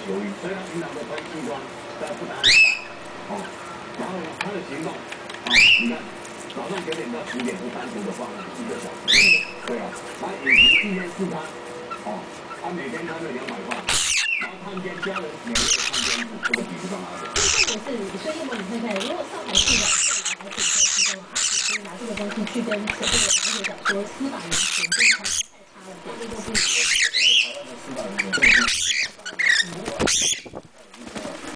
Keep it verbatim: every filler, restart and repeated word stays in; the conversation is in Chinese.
球衣，所以他平常都穿西装，但不打领带，哦，然后呢，他的行动，啊，你看，早上九点到十点是单独的放一个小时，对啊，他饮食一天四餐，哦，他每天开了两百块，然后探监家人每个月探监一次，这个比不上他的。 重点是，所以叶某你看看，如果上海市长后来还请求西装，他只可以拿这个东西去跟这个记者讲说司法人权这一块。